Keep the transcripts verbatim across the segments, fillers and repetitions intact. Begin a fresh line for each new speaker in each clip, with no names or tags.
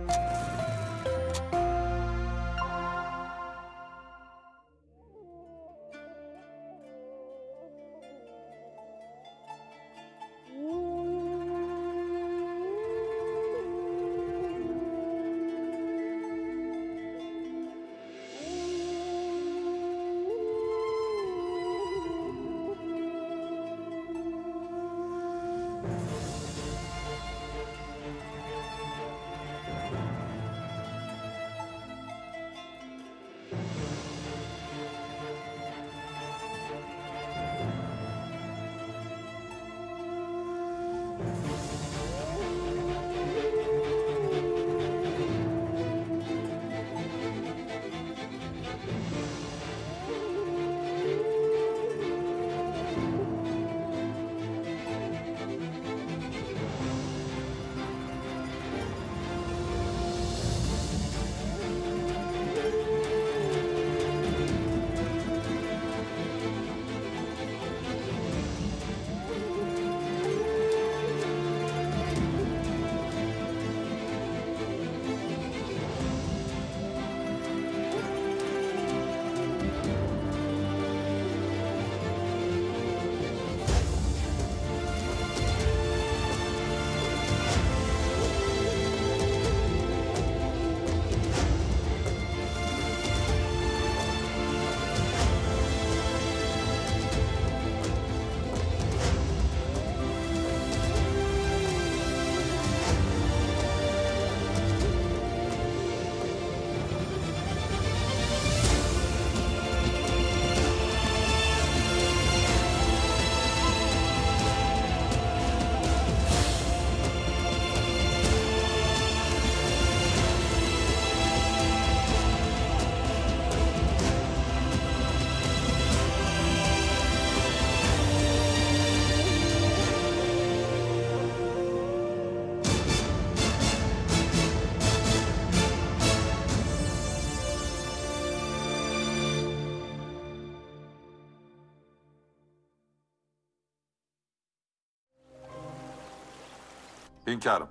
Hünkârım,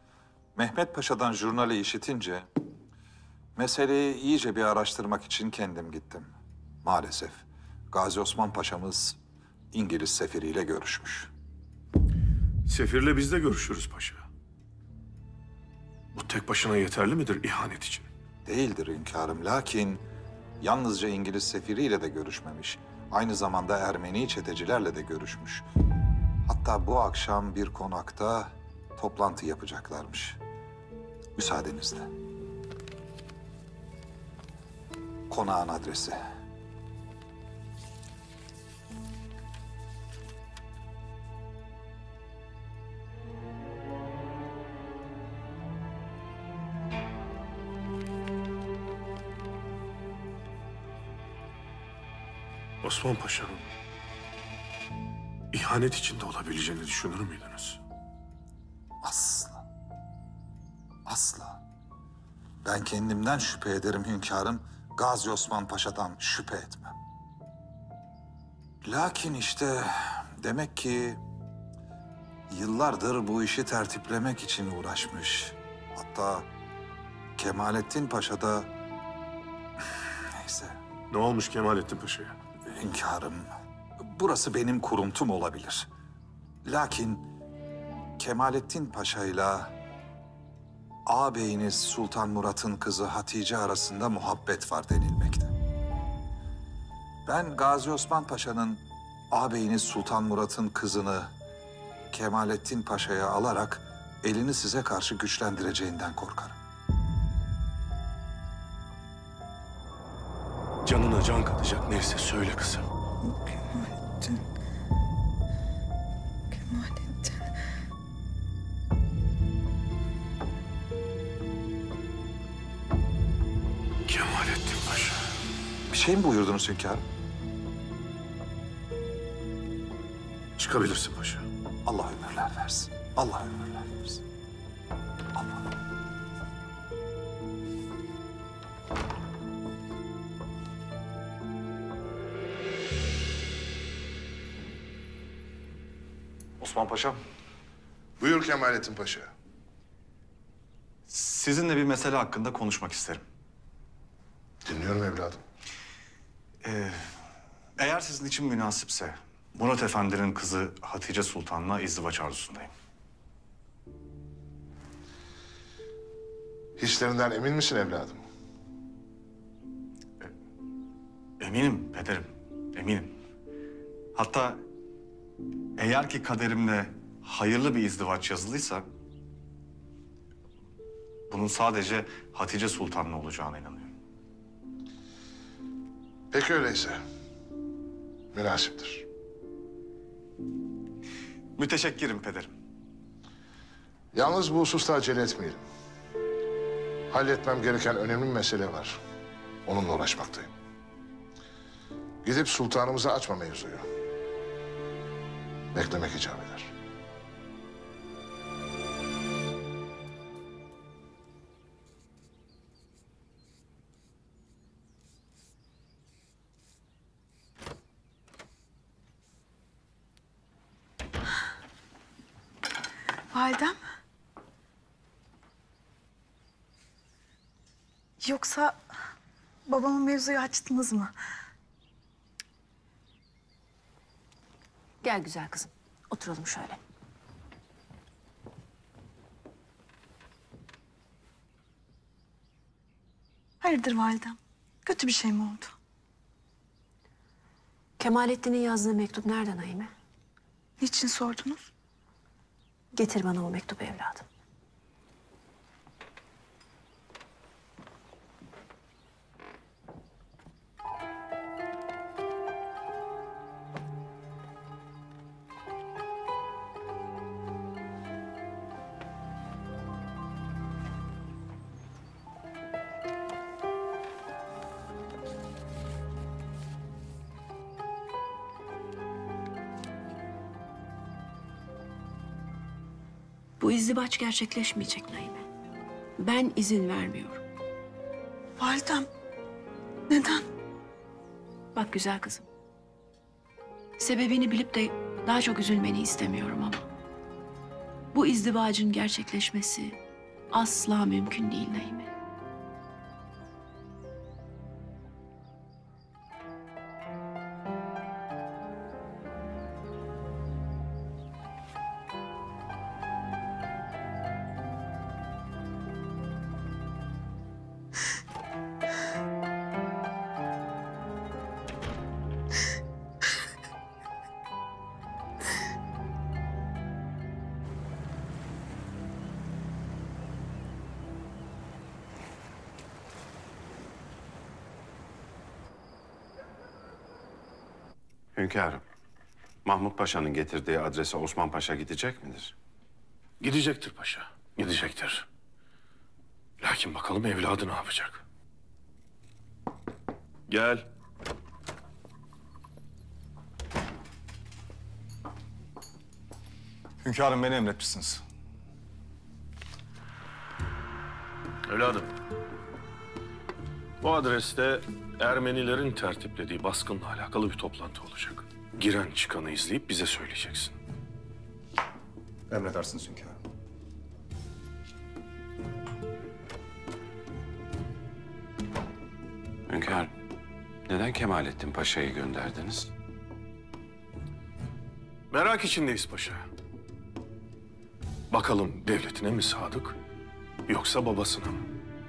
Mehmet Paşa'dan jurnali işitince meseleyi iyice bir araştırmak için kendim gittim. Maalesef Gazi Osman Paşa'mız İngiliz sefiriyle görüşmüş.
Sefirle biz de görüşürüz paşa. Bu tek başına yeterli midir ihanet için?
Değildir hünkârım, lakin yalnızca İngiliz sefiriyle de görüşmemiş. Aynı zamanda Ermeni çetecilerle de görüşmüş. Hatta bu akşam bir konakta toplantı yapacaklarmış. Müsaadenizle. Konağın adresi.
Osman Paşa'nın ihanet içinde olabileceğini düşünür müydünüz?
Asla. Asla. Ben kendimden şüphe ederim hünkârım. Gazi Osman Paşa'dan şüphe etmem. Lakin işte demek ki yıllardır bu işi tertiplemek için uğraşmış. Hatta Kemalettin Paşa da... Neyse.
Ne olmuş Kemalettin Paşa'ya?
Hünkârım, burası benim kuruntum olabilir. Lakin Kemalettin Paşa'yla ağabeyiniz Sultan Murat'ın kızı Hatice arasında muhabbet var denilmekte. Ben Gazi Osman Paşa'nın ağabeyiniz Sultan Murat'ın kızını Kemalettin Paşa'ya alarak elini size karşı güçlendireceğinden korkarım.
Canına can katacak neyse söyle kızım.
Kemalettin. Kemalettin.
Kemalettin Paşa.
Bir şey mi buyurdunuz hünkârım?
Çıkabilirsin paşa.
Allah ömürler versin. Allah ömürler versin. Allah. Osman Paşa'm.
Buyur Kemalettin Paşa. Sizinle bir mesele hakkında konuşmak isterim.
Dinliyorum evladım.
Eğer sizin için münasipse Murat Efendi'nin kızı Hatice Sultan'la izdivaç arzusundayım.
Hislerinden emin misin evladım?
Eminim pederim, eminim. Hatta eğer ki kaderimle hayırlı bir izdivaç yazılıysa... bunun sadece Hatice Sultan'la olacağına inanıyorum.
Peki öyleyse. Münasiptir.
Müteşekkirim pederim.
Yalnız bu hususta acele etmeyelim. Halletmem gereken önemli bir mesele var. Onunla uğraşmaktayım. Gidip sultanımıza açma mevzuyu. Beklemek icap eder.
Validem. Yoksa babamın mevzuyu açtınız mı?
Gel güzel kızım. Oturalım şöyle.
Hayırdır validem? Kötü bir şey mi oldu?
Kemalettin'in yazdığı mektup nereden Naime?
Niçin sordunuz?
Getir bana o mektubu evladım. Bu izdivaç gerçekleşmeyecek Naime. Ben izin vermiyorum.
Validem. Neden?
Bak güzel kızım. Sebebini bilip de daha çok üzülmeni istemiyorum ama... bu izdivacın gerçekleşmesi asla mümkün değil Naime.
Hünkârım, Mahmut Paşa'nın getirdiği adrese Osman Paşa gidecek midir?
Gidecektir paşa, gidecektir. Lakin bakalım evladı ne yapacak? Gel.
Hünkârım beni emretmişsiniz.
Evladım. Bu adreste Ermenilerin tertiplediği baskınla alakalı bir toplantı olacak. Giren çıkanı izleyip bize söyleyeceksin.
Emredersiniz hünkârım.
Hünkârım, neden Kemalettin Paşa'yı gönderdiniz?
Merak içindeyiz paşa. Bakalım devletine mi sadık yoksa babasına mı?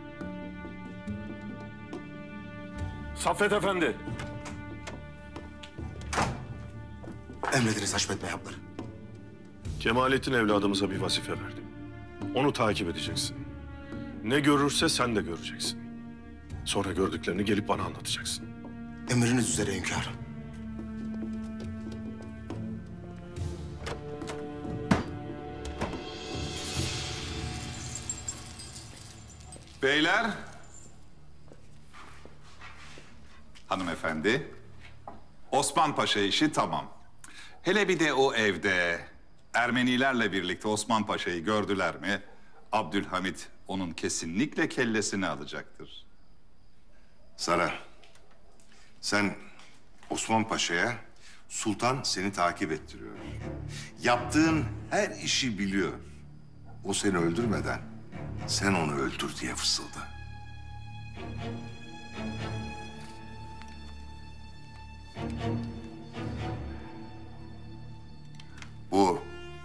Saffet Efendi.
Emrediniz Haşmet Beyapları.
Kemalettin evladımıza bir vazife verdim. Onu takip edeceksin. Ne görürse sen de göreceksin. Sonra gördüklerini gelip bana anlatacaksın.
Emriniz üzere hünkârım.
Beyler, hanımefendi, Osman Paşa işi tamam. Hele bir de o evde Ermenilerle birlikte Osman Paşa'yı gördüler mi, Abdülhamit onun kesinlikle kellesini alacaktır.
Sara, sen Osman Paşa'ya sultan seni takip ettiriyor. Yaptığın her işi biliyor. O seni öldürmeden sen onu öldür diye fısıldı. Bu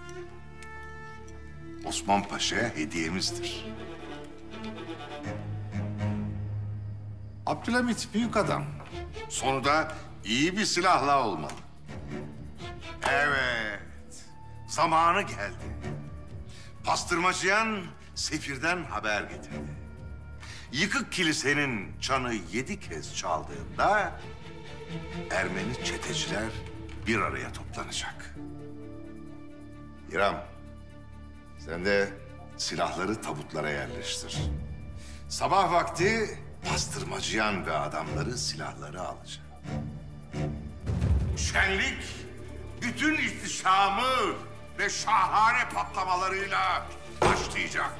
Osman Paşa'ya hediyemizdir. Abdülhamit büyük adam. Sonu da iyi bir silahla olmalı. Evet, zamanı geldi. Pastırmacıyan Sefir'den haber getirdi. Yıkık kilisenin çanı yedi kez çaldığında Ermeni çeteciler bir araya toplanacak. İrem, sen de silahları tabutlara yerleştir. Sabah vakti pastırmacıyan ve adamları silahları alacak. Şenlik bütün ihtişamı ve şahane patlamalarıyla başlayacak.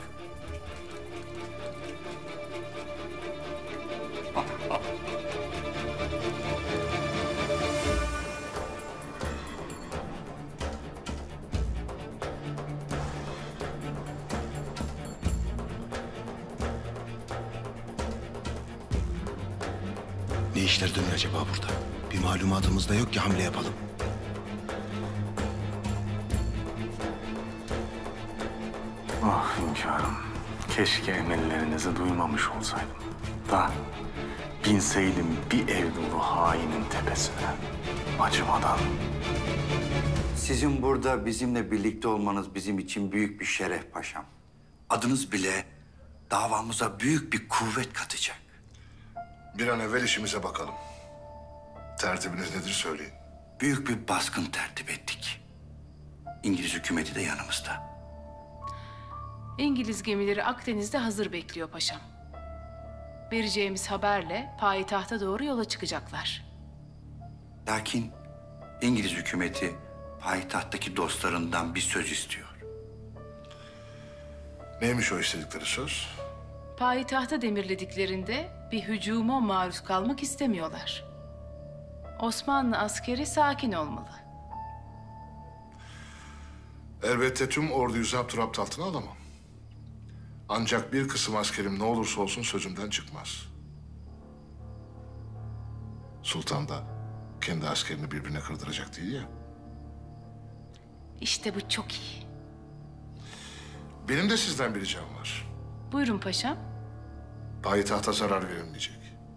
Ne işler dönüyor acaba burada? Bir malumatımız da yok ki hamle yapalım.
Ah hünkârım, keşke emellerinizi duymamış olsaydım. Da binseydim bir ev dolu hainin tepesine, acımadan.
Sizin burada bizimle birlikte olmanız bizim için büyük bir şeref paşam. Adınız bile davamıza büyük bir kuvvet katacak.
Bir an evvel işimize bakalım. Tertibiniz nedir söyleyin.
Büyük bir baskın tertip ettik. İngiliz hükümeti de yanımızda.
İngiliz gemileri Akdeniz'de hazır bekliyor paşam. Vereceğimiz haberle payitahta doğru yola çıkacaklar.
Lakin İngiliz hükümeti payitahttaki dostlarından bir söz istiyor.
Neymiş o istedikleri söz?
Payitahta demirlediklerinde bir hücuma maruz kalmak istemiyorlar. Osmanlı askeri sakin olmalı.
Elbette tüm orduyu zapturapt altına alamam. Ancak bir kısım askerim ne olursa olsun sözümden çıkmaz. Sultan da kendi askerini birbirine kırdıracak değil ya.
İşte bu çok iyi.
Benim de sizden bir ricam var.
Buyurun paşam.
Payitahta zarar verilmeyecek.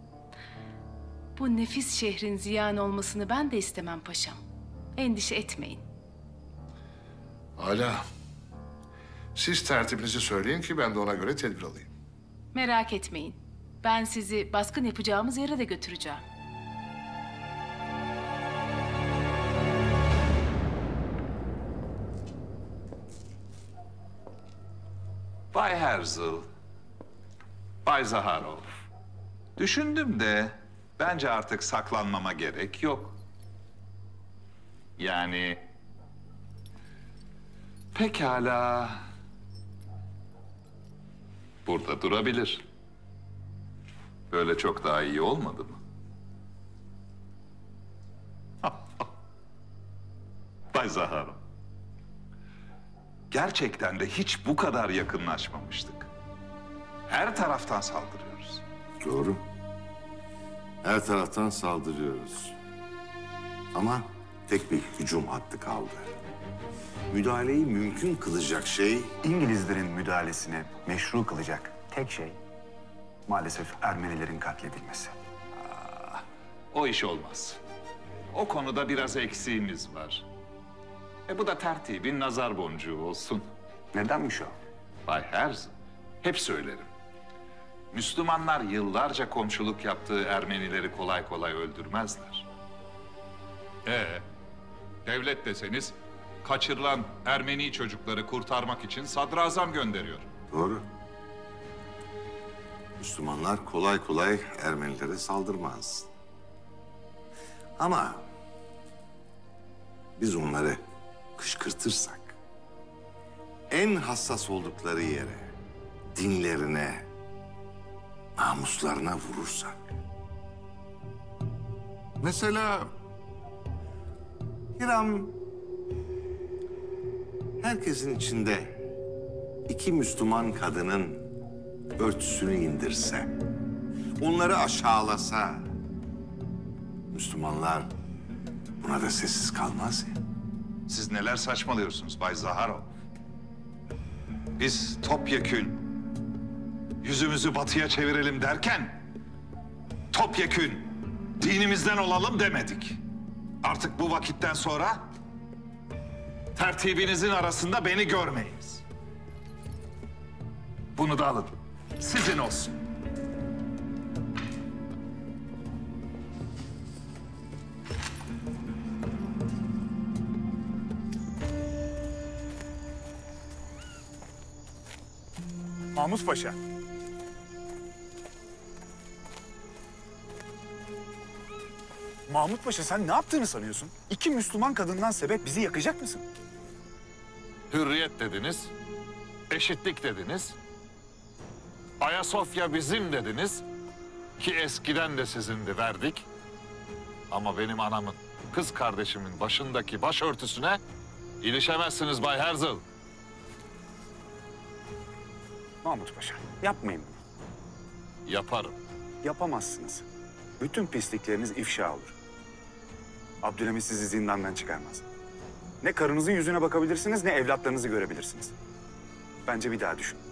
Bu nefis şehrin ziyan olmasını ben de istemem paşam. Endişe etmeyin.
Hala. Siz tertibinizi söyleyin ki ben de ona göre tedbir alayım.
Merak etmeyin. Ben sizi baskın yapacağımız yere de götüreceğim.
Bay Herzl, Bay Zaharov. Düşündüm de bence artık saklanmama gerek yok. Yani pekala burada durabilir. Böyle çok daha iyi olmadı mı? Bay Zaharov. Gerçekten de hiç bu kadar yakınlaşmamıştık. Her taraftan saldırıyoruz.
Doğru. Her taraftan saldırıyoruz. Ama tek bir hücum hattı kaldı. Müdahaleyi mümkün kılacak şey...
İngilizlerin müdahalesini meşru kılacak tek şey maalesef Ermenilerin katledilmesi.
O iş olmaz. O konuda biraz eksiğimiz var. E bu da tertibin nazar boncuğu olsun.
Nedenmiş o?
Bay Herzl, hep söylerim. Müslümanlar yıllarca komşuluk yaptığı Ermenileri kolay kolay öldürmezler. Ee, devlet deseniz kaçırılan Ermeni çocukları kurtarmak için sadrazam gönderiyor.
Doğru. Müslümanlar kolay kolay Ermenilere saldırmaz. Ama biz onları kışkırtırsak, en hassas oldukları yere, dinlerine, namuslarına vurursak. Mesela İrem herkesin içinde iki Müslüman kadının örtüsünü indirse, onları aşağılasa, Müslümanlar buna da sessiz kalmaz ya.
Siz neler saçmalıyorsunuz Bay Zaharov? Biz topyekün yüzümüzü batıya çevirelim derken topyekün dinimizden olalım demedik. Artık bu vakitten sonra tertibinizin arasında beni görmeyiniz. Bunu da alın. Sizin olsun.
Mahmut Paşa. Mahmut Paşa sen ne yaptığını sanıyorsun? İki Müslüman kadından sebep bizi yakacak mısın?
Hürriyet dediniz, eşitlik dediniz, Ayasofya bizim dediniz ki eskiden de sizindi verdik. Ama benim anamın, kız kardeşimin başındaki başörtüsüne ilişemezsiniz Bay Herzl.
Mahmut Paşa yapmayın bunu.
Yaparım.
Yapamazsınız. Bütün pislikleriniz ifşa olur. Abdülhamit sizi zindandan çıkarmaz. Ne karınızın yüzüne bakabilirsiniz ne evlatlarınızı görebilirsiniz. Bence bir daha düşün.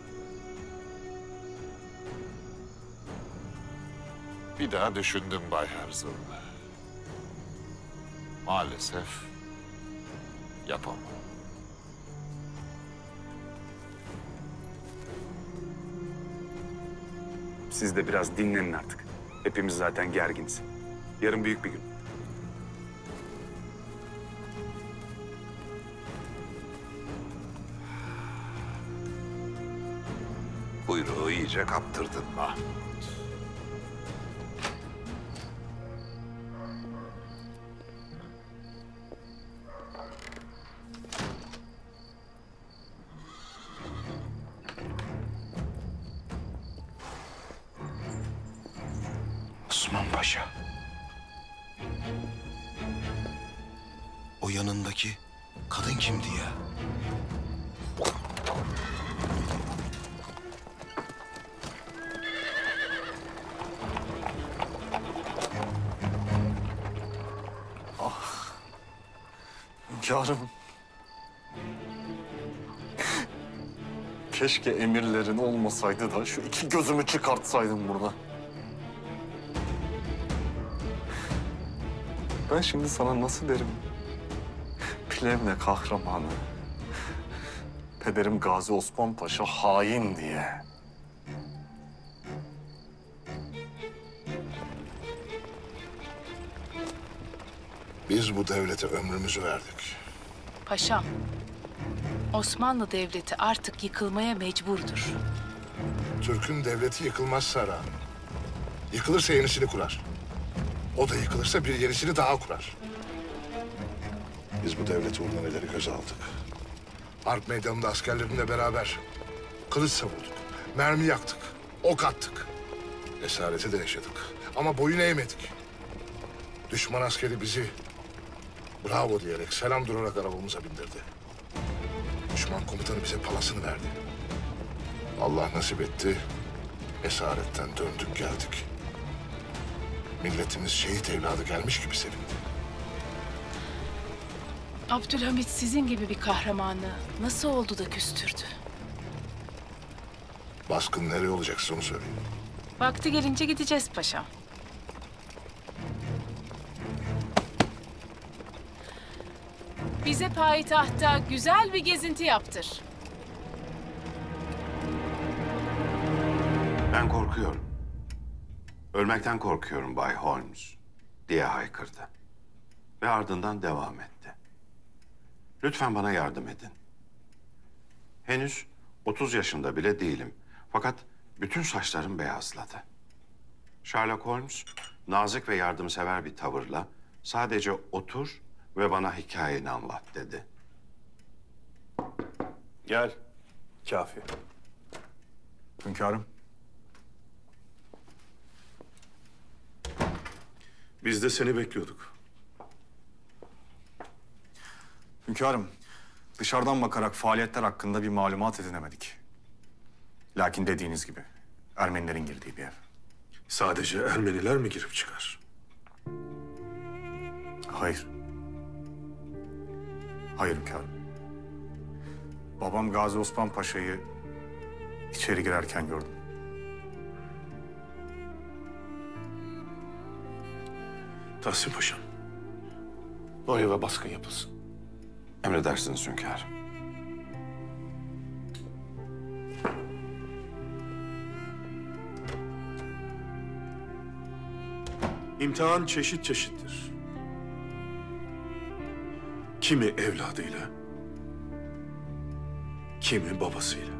Bir daha düşündüm Bay Herzl. Maalesef yapamam.
Siz de biraz dinlenin artık. Hepimiz zaten gerginiz. Yarın büyük bir gün.
Buyruğu iyice kaptırdın Mahmut.
Osman Paşa. O yanındaki kadın kimdi ya?
Ah. Hünkârım. Keşke emirlerin olmasaydı da şu iki gözümü çıkartsaydım burada. Ben şimdi sana nasıl derim? Plevne kahramanı. Pederim Gazi Osman Paşa hain diye.
Biz bu devlete ömrümüzü verdik.
Paşam, Osmanlı Devleti artık yıkılmaya mecburdur.
Türk'ün devleti yıkılmaz Sara. Yıkılırsa yenisini kurar. O da yıkılırsa bir yenisini daha kurar. Biz bu devleti uğruna neleri göze aldık. Harp meydanında askerlerimle beraber kılıç savurduk, mermi yaktık, ok attık. Esareti de yaşadık ama boyun eğmedik. Düşman askeri bizi bravo diyerek, selam durarak arabamıza bindirdi. Düşman komutanı bize palasını verdi. Allah nasip etti, esaretten döndük geldik. Milletimiz şehit evladı gelmiş gibi sevindi.
Abdülhamit sizin gibi bir kahramanı nasıl oldu da küstürdü?
Baskın nereye olacak siz onu söyleyin.
Vakti gelince gideceğiz paşam. Bize payitahta güzel bir gezinti yaptır.
Ben korkuyorum. Ölmekten korkuyorum Bay Holmes diye haykırdı. Ve ardından devam etti. Lütfen bana yardım edin. Henüz otuz yaşında bile değilim. Fakat bütün saçlarım beyazladı. Sherlock Holmes nazik ve yardımsever bir tavırla sadece otur ve bana hikayeni anlat dedi.
Gel. Kafi. Hünkârım.
Biz de seni bekliyorduk.
Hünkârım, dışarıdan bakarak faaliyetler hakkında bir malumat edinemedik. Lakin dediğiniz gibi
Ermenilerin girdiği bir ev.
Sadece Ermeniler mi girip çıkar?
Hayır. Hayır hünkârım. Babam Gazi Osman Paşa'yı içeri girerken gördüm.
Tahsin Paşa'm, o eve baskın yapılsın.
Emredersiniz hünkârım.
İmtihan çeşit çeşittir. Kimi evladıyla, kimi babasıyla.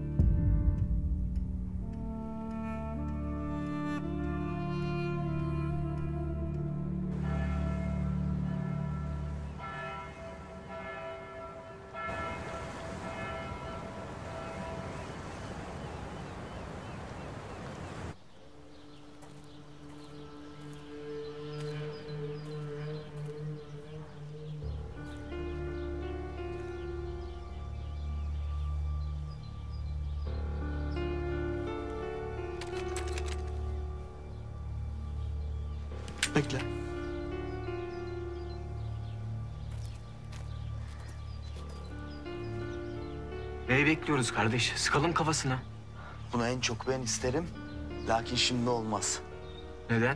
Bekle.
Neyi bekliyoruz kardeş? Sıkalım kafasına.
Bunu en çok ben isterim. Lakin şimdi olmaz.
Neden?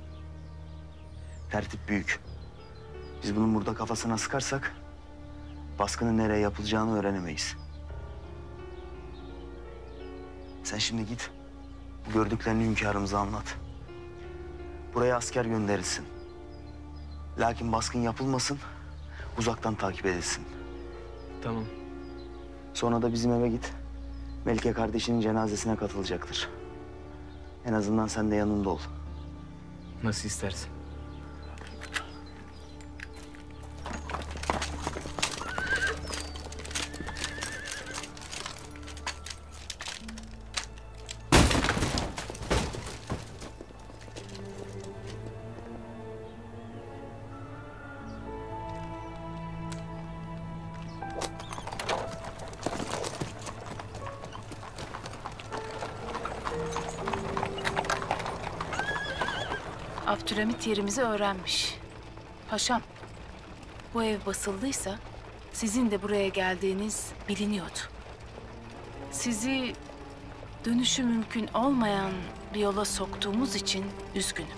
Tertip büyük. Biz bunun burada kafasına sıkarsak baskının nereye yapılacağını öğrenemeyiz. Sen şimdi git. Bu gördüklerini hünkârımıza anlat. Buraya asker gönderilsin. Lakin baskın yapılmasın, uzaktan takip edilsin.
Tamam.
Sonra da bizim eve git. Melike kardeşinin cenazesine katılacaktır. En azından sen de yanında ol.
Nasıl istersin.
Abdülhamit yerimizi öğrenmiş. Paşam, bu ev basıldıysa sizin de buraya geldiğiniz biliniyordu. Sizi dönüşü mümkün olmayan bir yola soktuğumuz için üzgünüm.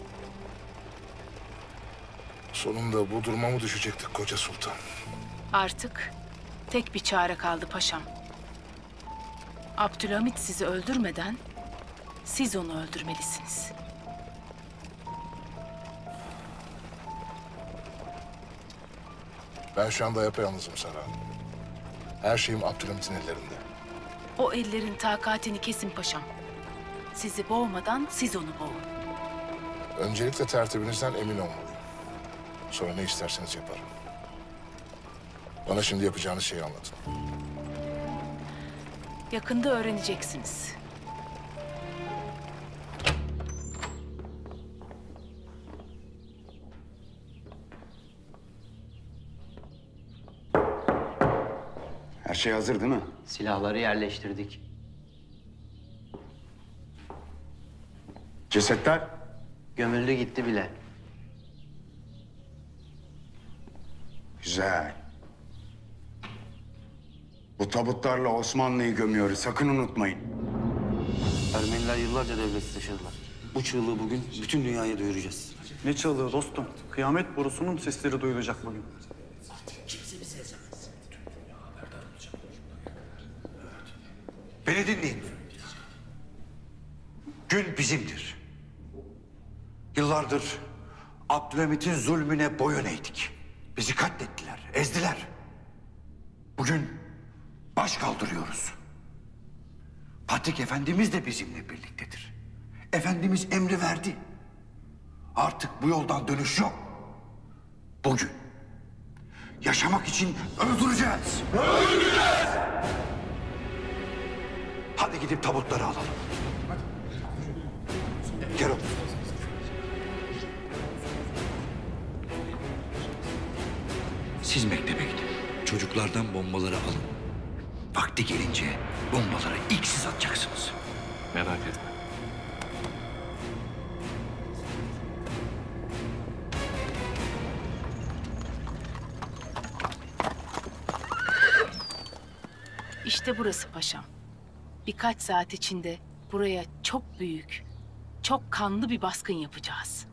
Sonunda bu duruma mı düşecektik koca sultan?
Artık tek bir çare kaldı paşam. Abdülhamit sizi öldürmeden siz onu öldürmelisiniz.
Ben şu anda yapayalnızım Sara. Her şeyim Abdülhamit'in ellerinde.
O ellerin takatini kesin paşam. Sizi boğmadan siz onu boğun.
Öncelikle tertibinizden emin olmalıyım. Sonra ne isterseniz yaparım. Bana şimdi yapacağınız şeyi anlatın.
Yakında öğreneceksiniz.
Her şey hazır değil mi?
Silahları yerleştirdik.
Cesetler?
Gömüldü gitti bile.
Güzel. Bu tabutlarla Osmanlı'yı gömüyoruz. Sakın unutmayın.
Ermeniler yıllarca devleti taşıdılar. Bu çığlığı bugün bütün dünyaya duyuracağız.
Ne çığlığı dostum? Kıyamet borusunun sesleri duyulacak bugün.
Beni dinleyin. Gün bizimdir. Yıllardır Abdülhamit'in zulmüne boyun eğdik. Bizi katlettiler, ezdiler. Bugün baş kaldırıyoruz. Patrik Efendimiz de bizimle birliktedir. Efendimiz emri verdi. Artık bu yoldan dönüş yok. Bugün yaşamak için öldüreceğiz. Öldüreceğiz! Hadi gidip tabutları alalım. Gel oğlum. Siz mektebe gidin. Çocuklardan bombaları alın. Vakti gelince bombaları ilk siz atacaksınız.
Merak etme.
İşte burası paşam. Birkaç saat içinde buraya çok büyük, çok kanlı bir baskın yapacağız.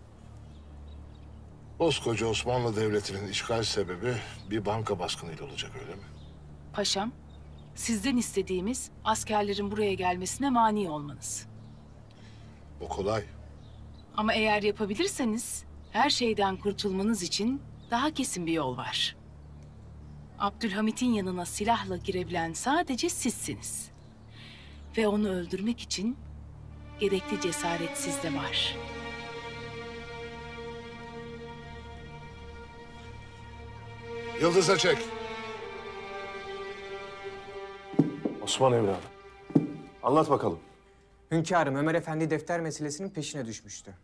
Koskoca Osmanlı Devleti'nin işgal sebebi bir banka baskınıyla olacak, öyle mi?
Paşam, sizden istediğimiz askerlerin buraya gelmesine mani olmanız.
O kolay.
Ama eğer yapabilirseniz her şeyden kurtulmanız için daha kesin bir yol var. Abdülhamit'in yanına silahla girebilen sadece sizsiniz. Ve onu öldürmek için gerekli cesaret sizde var.
Yıldız'a çek.
Osman evladım. Anlat bakalım.
Hünkârım, Ömer Efendi defter meselesinin peşine düşmüştü.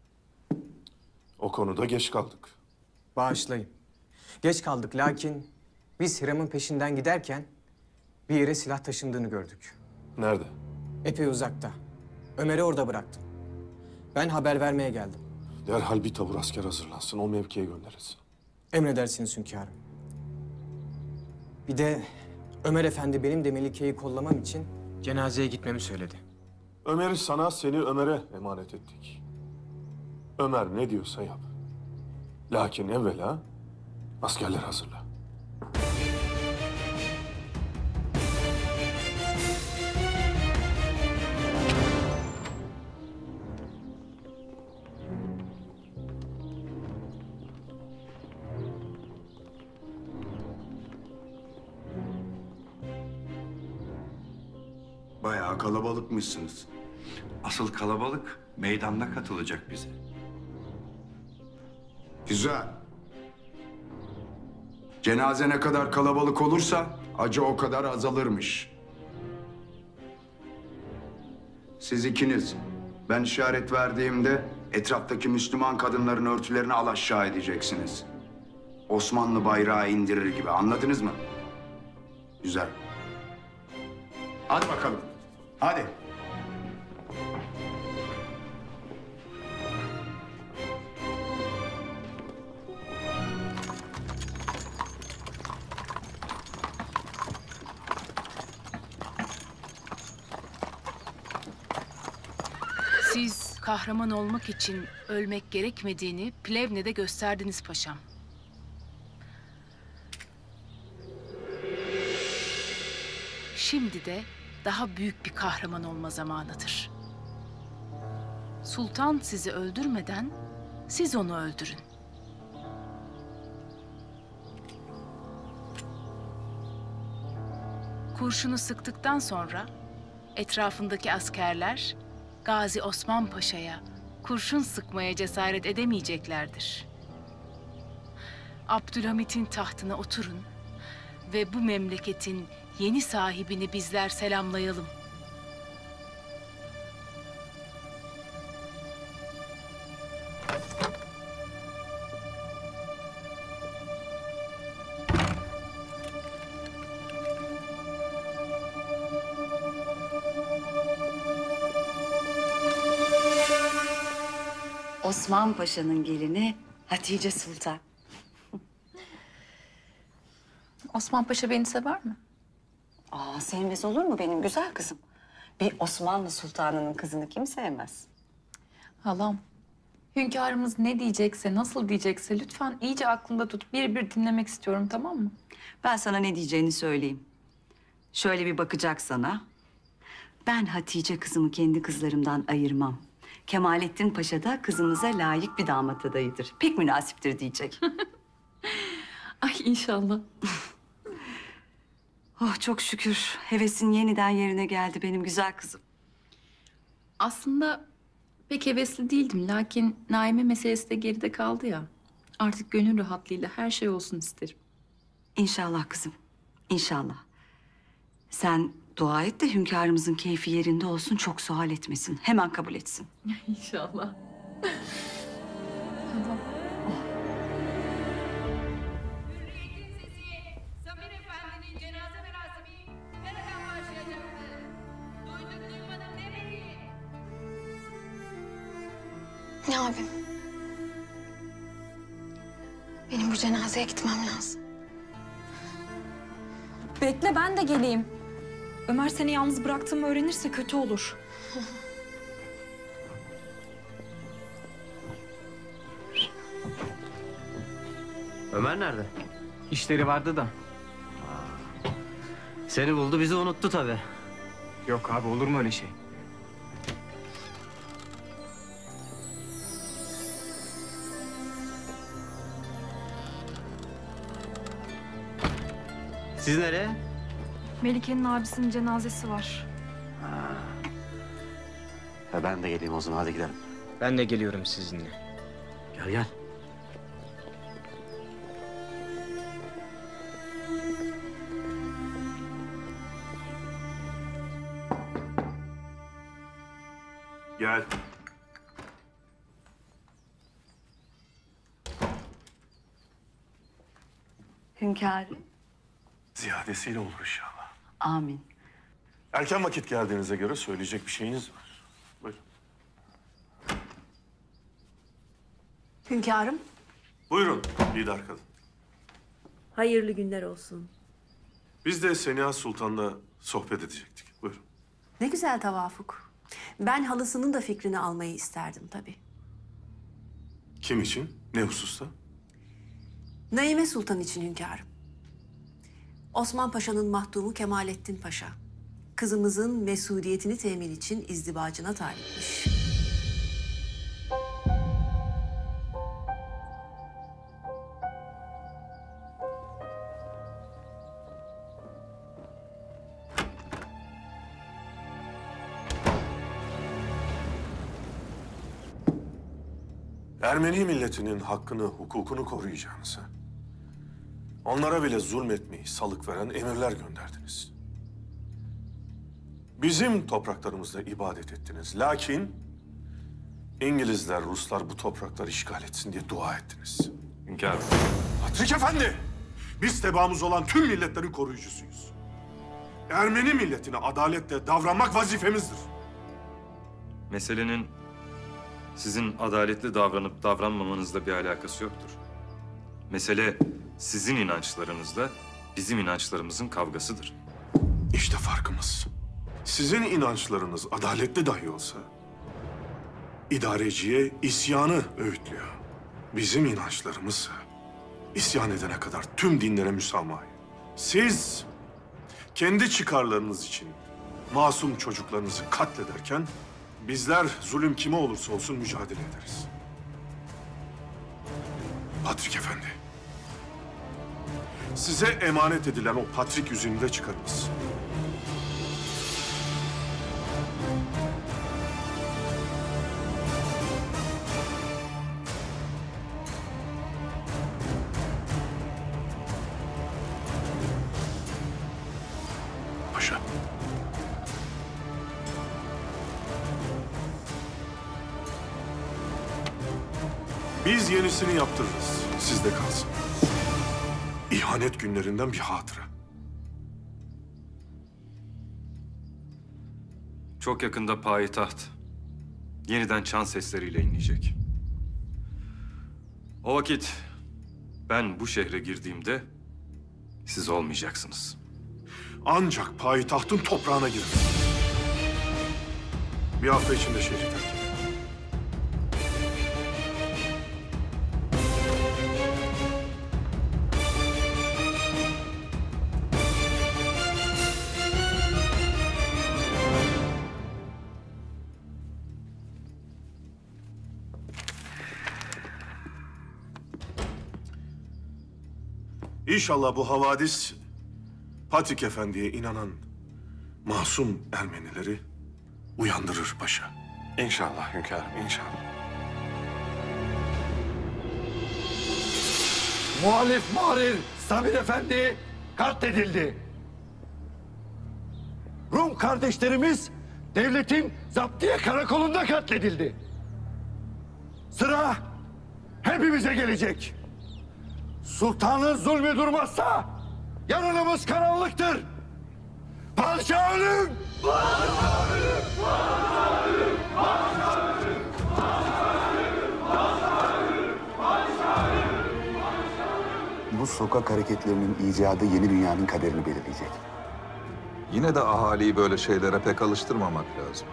O konuda geç kaldık.
Bağışlayın. Geç kaldık lakin biz Hiram'ın peşinden giderken bir yere silah taşındığını gördük.
Nerede?
Epey uzakta. Ömer'i orada bıraktım. Ben haber vermeye geldim.
Derhal bir tabur asker hazırlansın, o mevkiye gönderilsin.
Emredersiniz hünkârım. Bir de Ömer Efendi benim de Melike'yi kollamam için cenazeye gitmemi söyledi.
Ömer'i sana, seni Ömer'e emanet ettik. Ömer ne diyorsa yap. Lakin evvela askerler hazırla.
Bayağı kalabalıkmışsınız. Asıl kalabalık meydanda katılacak bize.
Güzel. Cenaze ne kadar kalabalık olursa acı o kadar azalırmış. Siz ikiniz, ben işaret verdiğimde etraftaki Müslüman kadınların örtülerini al aşağı edeceksiniz. Osmanlı bayrağı indirir gibi, anladınız mı? Güzel. Hadi bakalım, hadi.
Siz kahraman olmak için ölmek gerekmediğini Plevne'de gösterdiniz paşam. Şimdi de daha büyük bir kahraman olma zamanıdır. Sultan sizi öldürmeden siz onu öldürün. Kurşunu sıktıktan sonra etrafındaki askerler Gazi Osman Paşa'ya kurşun sıkmaya cesaret edemeyeceklerdir. Abdülhamit'in tahtına oturun ve bu memleketin yeni sahibini bizler selamlayalım.
Osman Paşa'nın gelini Hatice Sultan.
Osman Paşa beni sever mi?
Aa, sevmez olur mu benim güzel kızım? Bir Osmanlı sultanının kızını kim sevmez?
Halam, hünkârımız ne diyecekse, nasıl diyecekse lütfen iyice aklında tut. Bir bir dinlemek istiyorum, tamam mı?
Ben sana ne diyeceğini söyleyeyim. Şöyle bir bakacak sana. Ben Hatice kızımı kendi kızlarımdan ayırmam. Kemalettin Paşa da kızımıza layık bir damat adayıdır. Pek münasiptir diyecek.
Ay inşallah.
Oh çok şükür. Hevesin yeniden yerine geldi benim güzel kızım.
Aslında pek hevesli değildim. Lakin Naime meselesi de geride kaldı ya. Artık gönül rahatlığıyla her şey olsun isterim.
İnşallah kızım. İnşallah. Sen dua et de hünkârımızın keyfi yerinde olsun, çok sual etmesin. Hemen kabul etsin.
İnşallah. Tamam.
Samir Efendi'nin cenaze merasimi nereden başlayacaktı? Duyduk duymadık demeyin.
Ne abim? Benim bu cenazeye gitmem lazım.
Bekle ben de geleyim. Ömer seni yalnız bıraktığımı öğrenirse kötü olur.
Ömer nerede?
İşleri vardı da.
Seni buldu, bizi unuttu tabii.
Yok abi, olur mu öyle şey?
Siz nereye?
Melike'nin abisinin cenazesi var.
Ya ben de geleyim o zaman, hadi gidelim.
Ben de geliyorum sizinle.
Gel gel.
Gel.
Hünkârım.
Ziyadesiyle olur inşallah.
Amin.
Erken vakit geldiğinize göre söyleyecek bir şeyiniz var. Buyurun.
Hünkârım,
Buyurun lider kadın.
hayırlı günler olsun.
Biz de Seniha Sultan'la sohbet edecektik. Buyurun.
Ne güzel tevafuk. Ben halısının da fikrini almayı isterdim tabii.
Kim için? Ne hususta?
Naime Sultan için hünkârım. Osman Paşa'nın mahdumu Kemalettin Paşa, kızımızın mesudiyetini temin için izdivacına talipmiş.
Ermeni milletinin hakkını, hukukunu koruyacağınıza, onlara bile zulmetmeyi salık veren emirler gönderdiniz. Bizim topraklarımızda ibadet ettiniz. Lakin İngilizler, Ruslar bu toprakları işgal etsin diye dua ettiniz.
Hünkârım.
Patrik Efendi, biz tebaamız olan tüm milletlerin koruyucusuyuz. Ermeni milletine adaletle davranmak vazifemizdir.
Meselenin sizin adaletli davranıp davranmamanızla bir alakası yoktur. Mesele sizin inançlarınızla bizim inançlarımızın kavgasıdır.
İşte farkımız. Sizin inançlarınız adaletli dahi olsa idareciye isyanı öğütlüyor. Bizim inançlarımız isyan edene kadar tüm dinlere müsamaha. Siz kendi çıkarlarınız için masum çocuklarınızı katlederken bizler zulüm kime olursa olsun mücadele ederiz. Patrik Efendi, size emanet edilen o Patrik yüzüğünü de çıkarınız. Paşa. Biz yenisini yaptırırız. Sizde kalsın. İhanet günlerinden bir hatıra.
Çok yakında payitaht yeniden çan sesleriyle inleyecek. O vakit ben bu şehre girdiğimde siz olmayacaksınız.
Ancak payitahtın toprağına girer. Bir hafta içinde şehri terk edin. İnşallah bu havadis Patrik Efendi'ye inanan masum Ermenileri uyandırır paşa.
İnşallah hünkârım, inşallah.
Muhalif Muharrir Sabir Efendi katledildi. Rum kardeşlerimiz devletin zaptiye karakolunda katledildi. Sıra hepimize gelecek. Sultanın zulmü durmazsa yarınımız karanlıktır. Padişah ölüm! Padişah ölüm! Padişah ölüm! Padişah ölüm!
sokak hareketlerinin icadı yeni dünyanın kaderini belirleyecek.
Yine de ahaliyi böyle şeylere pek alıştırmamak lazım.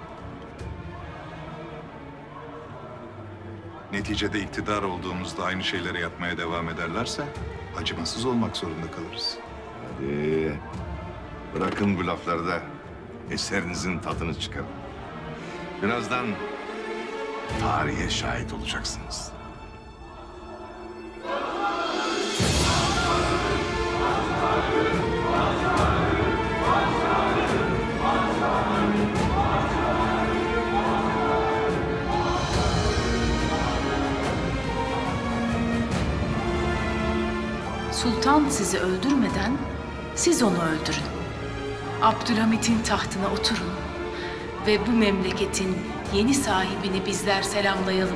Neticede iktidar olduğumuzda aynı şeyleri yapmaya devam ederlerse acımasız olmak zorunda kalırız.
Hadi bırakın bu lafları da eserinizin tadını çıkarın. Birazdan tarihe şahit olacaksınız.
Sultan sizi öldürmeden siz onu öldürün. Abdülhamit'in tahtına oturun ve bu memleketin yeni sahibini bizler selamlayalım.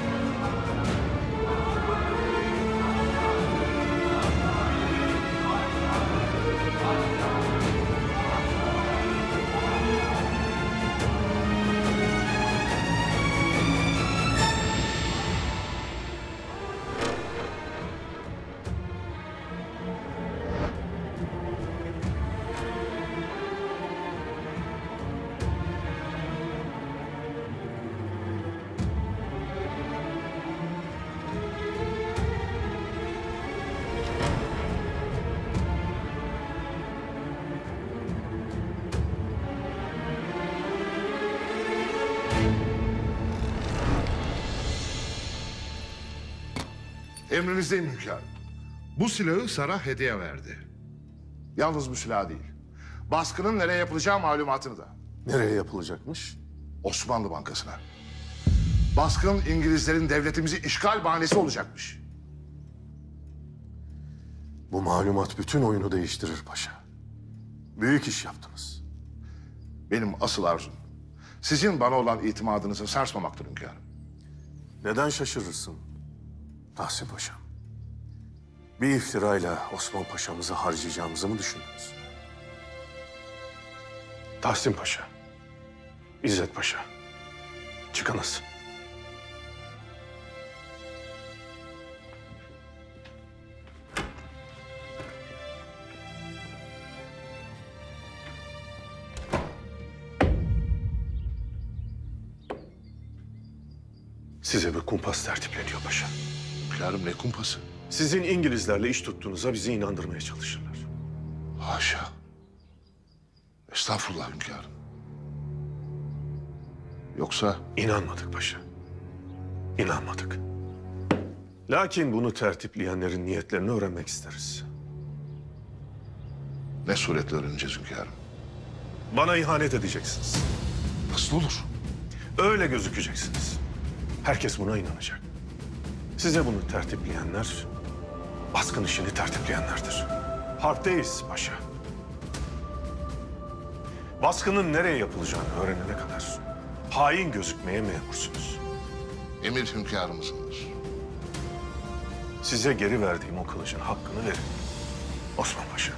Emrinizdeyim hünkârım. Bu silahı Sara hediye verdi. Yalnız bu silah değil. Baskının nereye yapılacağı malumatını da.
Nereye yapılacakmış?
Osmanlı Bankası'na. Baskın İngilizlerin devletimizi işgal bahanesi olacakmış.
Bu malumat bütün oyunu değiştirir paşa. Büyük iş yaptınız.
Benim asıl arzum sizin bana olan itimadınızı sarsmamaktır hünkârım.
Neden şaşırırsın Tahsin Paşa'm? Bir iftirayla Osman Paşa'mızı harcayacağımızı mı düşündünüz? Tahsin Paşa, İzzet Paşa, çıkınız. Size bir kumpas tertipleniyor paşa.
Hünkârım ne kumpası?
Sizin İngilizlerle iş tuttuğunuza bizi inandırmaya çalışırlar.
Haşa. Estağfurullah hünkârım. Yoksa...
İnanmadık paşa. İnanmadık. Lakin bunu tertipleyenlerin niyetlerini öğrenmek isteriz.
Ne suretle öğreneceğiz hünkârım?
Bana ihanet edeceksiniz.
Nasıl olur?
Öyle gözükeceksiniz. Herkes buna inanacak. Size bunu tertipleyenler, baskın işini tertipleyenlerdir. Harpteyiz paşa. Baskının nereye yapılacağını öğrenene kadar hain gözükmeye memursunuz.
Emir hünkârımızındır.
Size geri verdiğim o kılıcın hakkını verin Osman Paşa.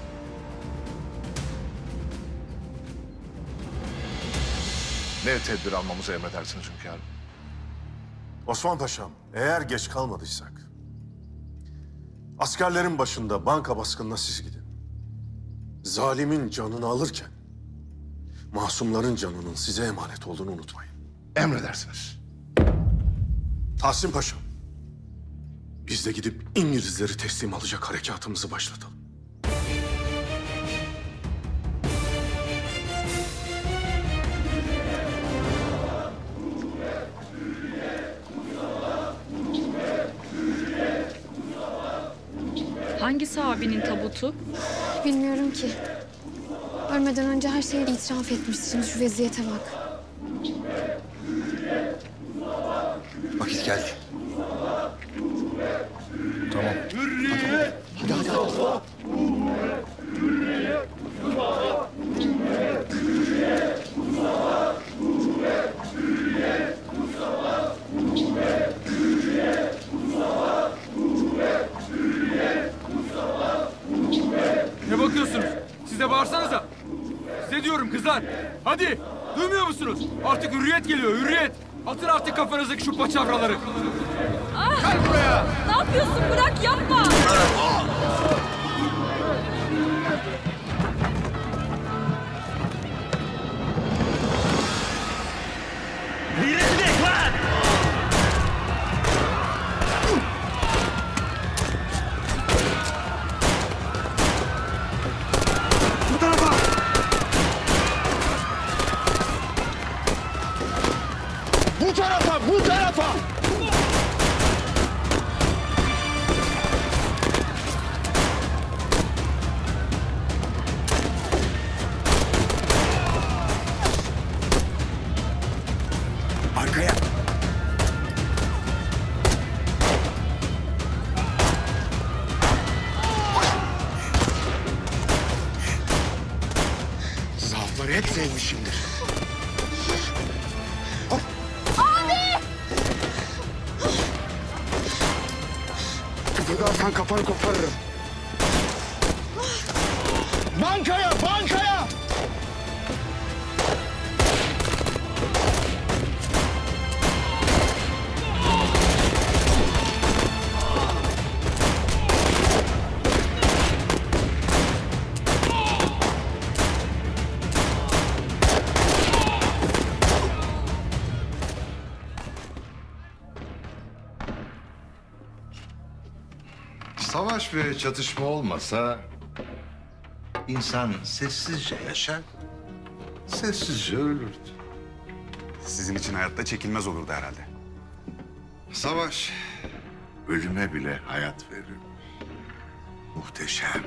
Ne tedbir almamızı emredersiniz hünkârım?
Osman Paşa'm, eğer geç kalmadıysak... askerlerin başında banka baskınına siz gidin. Zalimin canını alırken... masumların canının size emanet olduğunu unutmayın.
Emredersiniz.
Tahsin Paşa'm, biz de gidip İngilizleri teslim alacak harekatımızı başlatalım.
Hangisi abinin tabutu?
Bilmiyorum ki. Ölmeden önce her şeyi itiraf etmişti. Şimdi şu vaziyete bak.
Vakit geldi.
Tamam.
Hadi hadi hadi.
Ne bakıyorsunuz? Size bağırsanıza. Size diyorum kızlar. Hadi. Duymuyor musunuz? Artık hürriyet geliyor, hürriyet. Atın artık kafanızdaki şu paçavraları.
Ah!
Gel buraya.
Ne yapıyorsun? Bırak, yapma.
Bu tarafa, bu tarafa!
Arkaya.
Zaafları hep sevmişimdir.
Abi!
Kıpırdarsan kafanı koparırım. Bankaya, bankaya!
Savaş ve çatışma olmasa insan sessizce yaşar, sessizce ölürdü.
Sizin için hayatta çekilmez olurdu herhalde.
Savaş ölüme bile hayat verir. Muhteşem.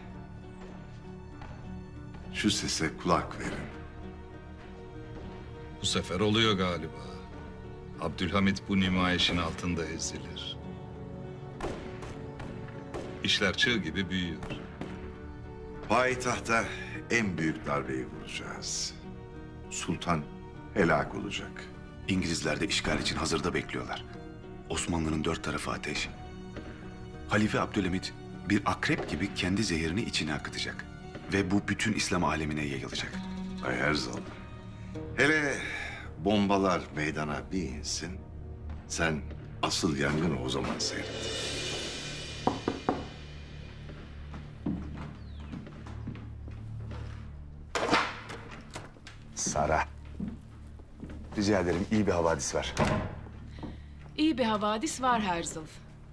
Şu sese kulak verin.
Bu sefer oluyor galiba. Abdülhamit bu nümayişin altında ezilir. İşler çığ gibi büyüyor.
Payitahta en büyük darbeyi vuracağız. Sultan helak olacak.
İngilizler de işgal için hazırda bekliyorlar. Osmanlı'nın dört tarafı ateş. Halife Abdülhamit bir akrep gibi kendi zehirini içine akıtacak. Ve bu bütün İslam alemine yayılacak.
Bay Erzal, hele bombalar meydana bir insin, sen asıl yangını o zaman seyret.
Sara. Rica ederim iyi bir havadis ver.
İyi bir havadis var Herzl.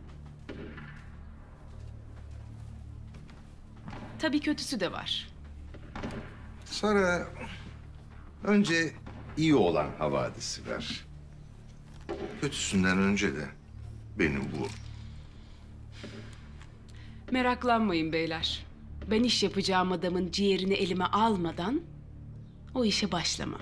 Tabii kötüsü de var.
Sonra önce iyi olan havadisi ver. Kötüsünden önce de benim bu.
Meraklanmayın beyler. Ben iş yapacağım adamın ciğerini elime almadan o işe başlamam.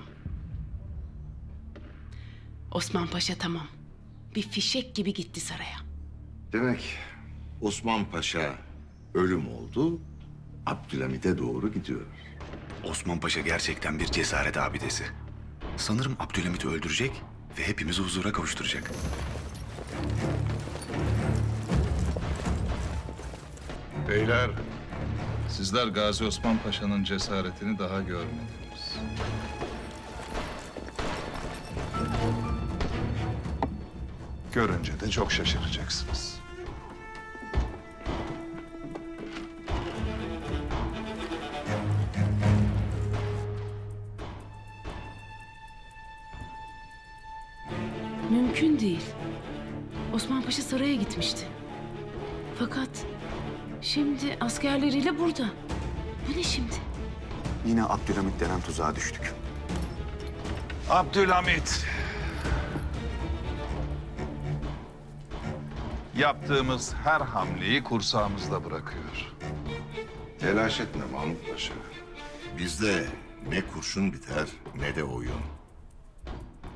Osman Paşa tamam. Bir fişek gibi gitti saraya.
Demek Osman Paşa ölüm oldu, Abdülhamit'e doğru gidiyor.
Osman Paşa gerçekten bir cesaret abidesi. Sanırım Abdülhamit'i öldürecek ve hepimizi huzura kavuşturacak.
Beyler, sizler Gazi Osman Paşa'nın cesaretini daha görmediniz.
Görünce de çok şaşıracaksınız.
Mümkün değil. Osman Paşa saraya gitmişti. Fakat şimdi askerleriyle burada. Bu ne şimdi?
Yine Abdülhamit denen tuzağa düştük.
Abdülhamit. Yaptığımız her hamleyi kursağımızda bırakıyor.
Telaş etme Mahmut Paşa. Bizde ne kurşun biter ne de oyun.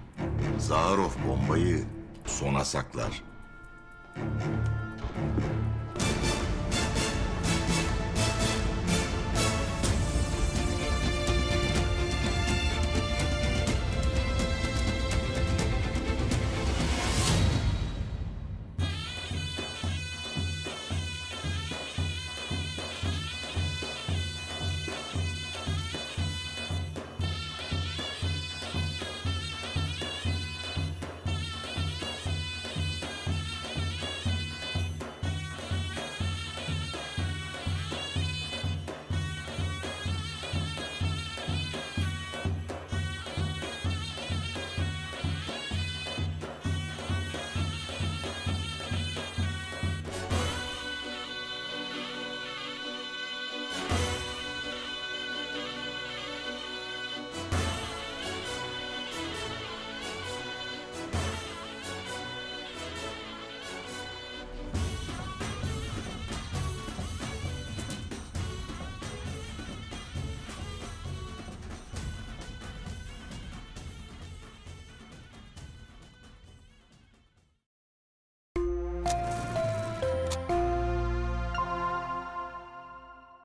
Zaharov bombayı sona saklar.